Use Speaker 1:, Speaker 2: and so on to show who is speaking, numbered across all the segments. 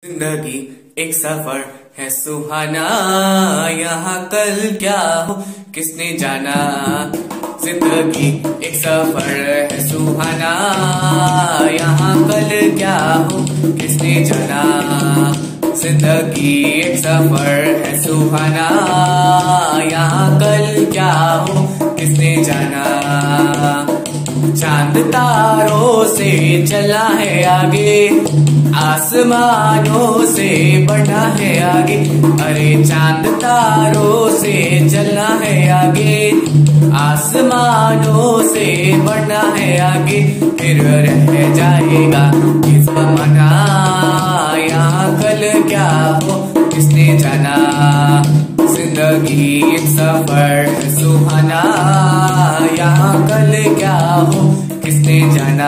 Speaker 1: जिंदगी एक सफर है सुहाना, यहाँ कल क्या हो किसने जाना। जिंदगी एक सफर है सुहाना, यहाँ कल क्या हो किसने जाना। जिंदगी एक सफर है सुहाना, यहाँ कल क्या हो किसने जाना। चांद तारों से चला है आगे, आसमानों से बढ़ा है आगे। अरे चांद तारों से चलना है आगे, आसमानों से बढ़ना है आगे। फिर रह जाएगा ये ज़माना, यहाँ कल क्या हो किसने जाना। जिंदगी एक सफर है सुहाना, यहाँ कल क्या हो किसने जाना।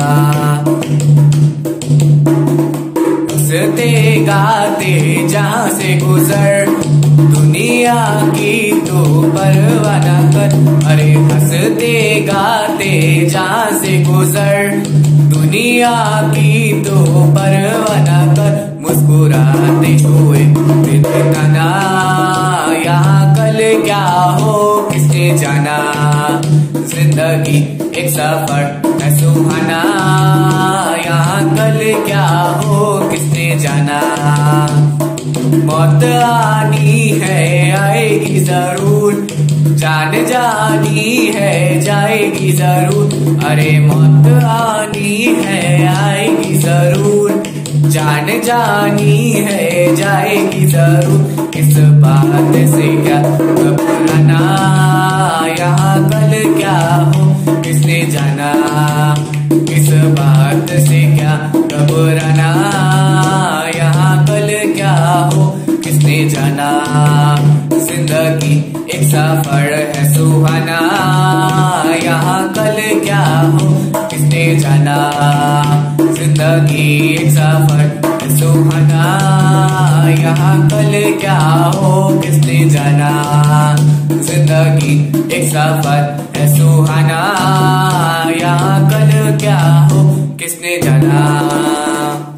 Speaker 1: हंसते गाते जहाँ से गुजर, दुनिया की तो परवाह न कर। अरे हंसते गाते जहाँ से गुजर, दुनिया की तो परवाह न कर। मुस्कुराते हुए बिताना, यहाँ कल क्या हो किसने जाना। जिंदगी एक सफर है सुहाना, यहाँ कल क्या हो किसने जाना। मौत आनी है आएगी जरूर, जान जानी है जाएगी जरूर। अरे मौत आनी है आएगी जरूर, जान जानी है जाएगी जरूर। इस बात से क्या घबराना, यहाँ कल क्या हो किसने जाना। इस बात से क्या घबराना, यहाँ कल क्या हो किसने जाना। जिंदगी एक सफर है सुहाना, यहाँ कल क्या हो किसने जाना। जिंदगी एक सफर है सुहाना, यहाँ कल क्या हो किसने जाना। जिंदगी एक सफर है सुहाना, यहाँ कल क्या हो किसने जाना।